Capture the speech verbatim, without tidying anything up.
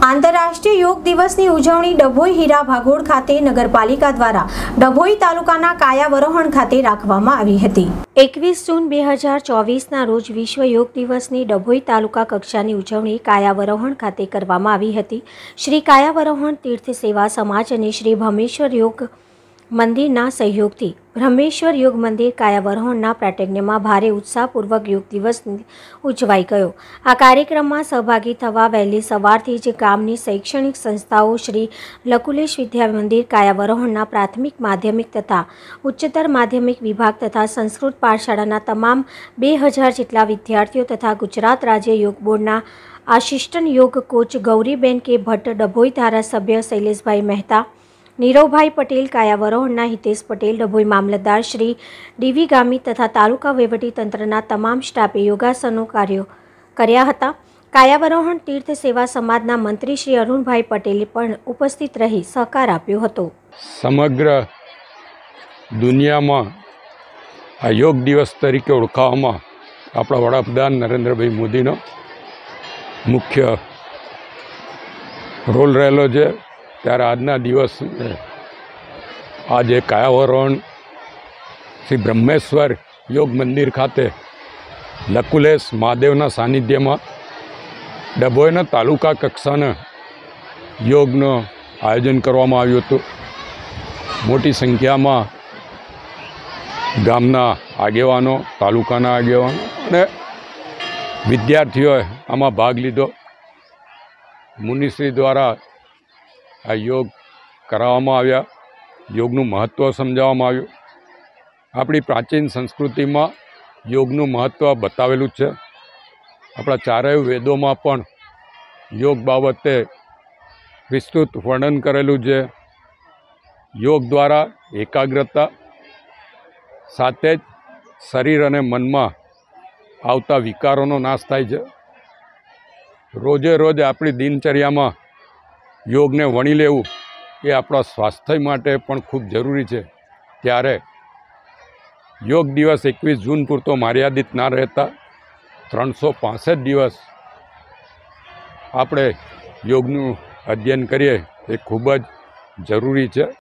આંતરરાષ્ટ્રીય યોગ દિવસની ઉજવણી ડભોઈ હીરા ભાગોળ ખાતે નગરપાલિકા દ્વારા ડભોઈ તાલુકાના કાયાવરોહણ ખાતે રાખવામાં આવી હતી। એકવીસ જૂન બે હજાર ચોવીસના રોજ વિશ્વ યોગ દિવસની ડભોઈ તાલુકા કક્ષાની ઉજવણી કાયાવરોહણ ખાતે કરવામાં આવી હતી। શ્રી કાયાવરોહણ તીર્થ સેવા સમાજ અને શ્રી બ્રહ્મેશ્વર યોગ મંદિરના સહયોગથી બ્રહ્મેશ્વર યોગ મંદિર કાયાવરોહણના પ્રાગટ્યમાં ભારે ઉત્સાહપૂર્વક યોગ દિવસ ઉજવાઈ ગયો। આ કાર્યક્રમમાં સહભાગી થવા વહેલી સવારથી જ ગામની શૈક્ષણિક સંસ્થાઓ શ્રી લકુલેશ વિદ્યા મંદિર કાયાવરોહણના પ્રાથમિક માધ્યમિક તથા ઉચ્ચતર માધ્યમિક વિભાગ તથા સંસ્કૃત પાઠશાળાના તમામ બે હજાર જેટલા વિદ્યાર્થીઓ તથા ગુજરાત રાજ્ય યોગ બોર્ડના આસિસ્ટન્ટ યોગ કોચ ગૌરીબેન કે ભટ્ટ, ડભોઈ ધારાસભ્ય શૈલેષભાઈ મહેતા, નીરવભાઈ પટેલ, કાયાવરોહણના હિતેશ પટેલ, ડભોઈ મામલતદાર શ્રી ડીવી ગામી તથા તાલુકા વહીવટી તંત્રના તમામ સ્ટાફે યોગાસનો કાર્યો કર્યા હતા। કાયાવરોહણ તીર્થ સેવા સમાજના મંત્રી શ્રી અરુણભાઈ પટેલે પણ ઉપસ્થિત રહી સહકાર આપ્યો હતો। સમગ્ર દુનિયામાં આ યોગ દિવસ તરીકે ઓળખાવવામાં આપણા વડાપ્રધાન નરેન્દ્રભાઈ મોદીનો મુખ્ય રોલ રહેલો છે। ત્યારે આજના દિવસ આજે કાયાવરોહણ શ્રી બ્રહ્મેશ્વર યોગ મંદિર ખાતે લકુલેશ મહાદેવના સાનિધ્યમાં ડભોઈના તાલુકા કક્ષાના યોગનું આયોજન કરવામાં આવ્યું હતું। મોટી સંખ્યામાં ગામના આગેવાનો, તાલુકાના આગેવાનો અને વિદ્યાર્થીઓએ આમાં ભાગ લીધો। મુનિશ્રી દ્વારા આ યોગ કરાવવામાં આવ્યા, યોગનું મહત્ત્વ સમજાવવામાં આવ્યું। આપણી પ્રાચીન સંસ્કૃતિમાં યોગનું મહત્ત્વ બતાવેલું છે। આપણા ચારેય વેદોમાં પણ યોગ બાબતે વિસ્તૃત વર્ણન કરેલું છે। યોગ દ્વારા એકાગ્રતા સાથે જ શરીર અને મનમાં આવતા વિકારોનો નાશ થાય છે। રોજે રોજ આપણી દિનચર્યામાં યોગને વણી લેવું એ આપણા સ્વાસ્થ્ય માટે પણ ખૂબ જરૂરી છે। ત્યારે યોગ દિવસ એકવીસ જૂન પૂરતો મર્યાદિત ના રહેતા ત્રણસો પાંસઠ દિવસ આપણે યોગનું અધ્યયન કરીએ એ ખૂબ જ જરૂરી છે।